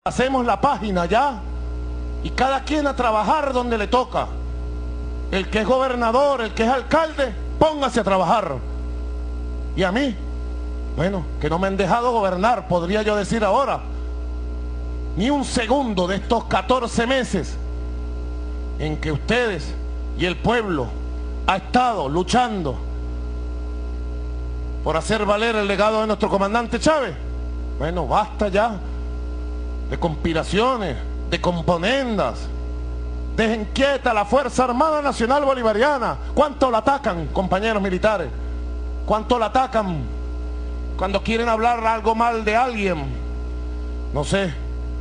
Hacemos la página ya y cada quien a trabajar donde le toca. El que es gobernador, el que es alcalde, póngase a trabajar. Y a mí, bueno, que no me han dejado gobernar, podría yo decir ahora, ni un segundo de estos 14 meses en que ustedes y el pueblo ha estado luchando por hacer valer el legado de nuestro comandante Chávez. Bueno, basta ya de conspiraciones, de componendas. Dejen quieta la Fuerza Armada Nacional Bolivariana. ¿Cuánto la atacan, compañeros militares? ¿Cuánto la atacan cuando quieren hablar algo mal de alguien? No sé.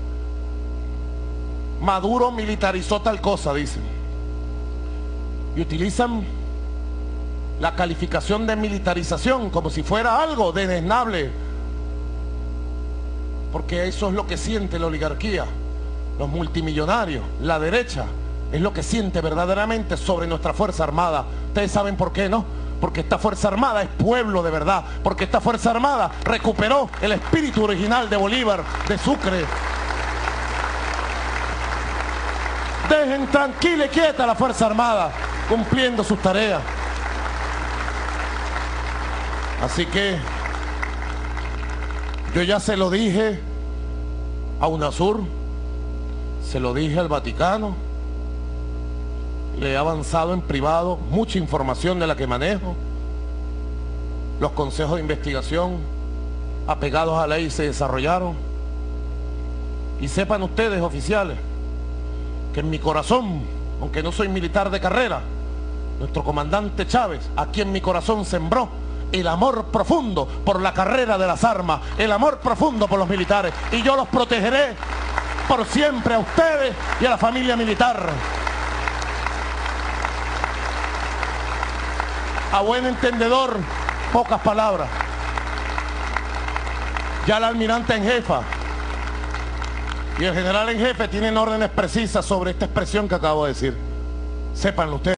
Maduro militarizó tal cosa, dicen. Y utilizan la calificación de militarización como si fuera algo desdeñable. Porque eso es lo que siente la oligarquía, los multimillonarios, la derecha, es lo que siente verdaderamente sobre nuestra Fuerza Armada. Ustedes saben por qué, ¿no? Porque esta Fuerza Armada es pueblo de verdad, porque esta Fuerza Armada recuperó el espíritu original de Bolívar, de Sucre. Dejen tranquila y quieta a la Fuerza Armada, cumpliendo sus tareas. Así que yo ya se lo dije a UNASUR, se lo dije al Vaticano, le he avanzado en privado mucha información de la que manejo. Los consejos de investigación apegados a la ley se desarrollaron. Y sepan ustedes, oficiales, que en mi corazón, aunque no soy militar de carrera, nuestro comandante Chávez, aquí en mi corazón sembró el amor profundo por la carrera de las armas, el amor profundo por los militares, y yo los protegeré por siempre a ustedes y a la familia militar. A buen entendedor, pocas palabras. Ya la almirante en jefa y el general en jefe tienen órdenes precisas sobre esta expresión que acabo de decir. Sépanlo ustedes.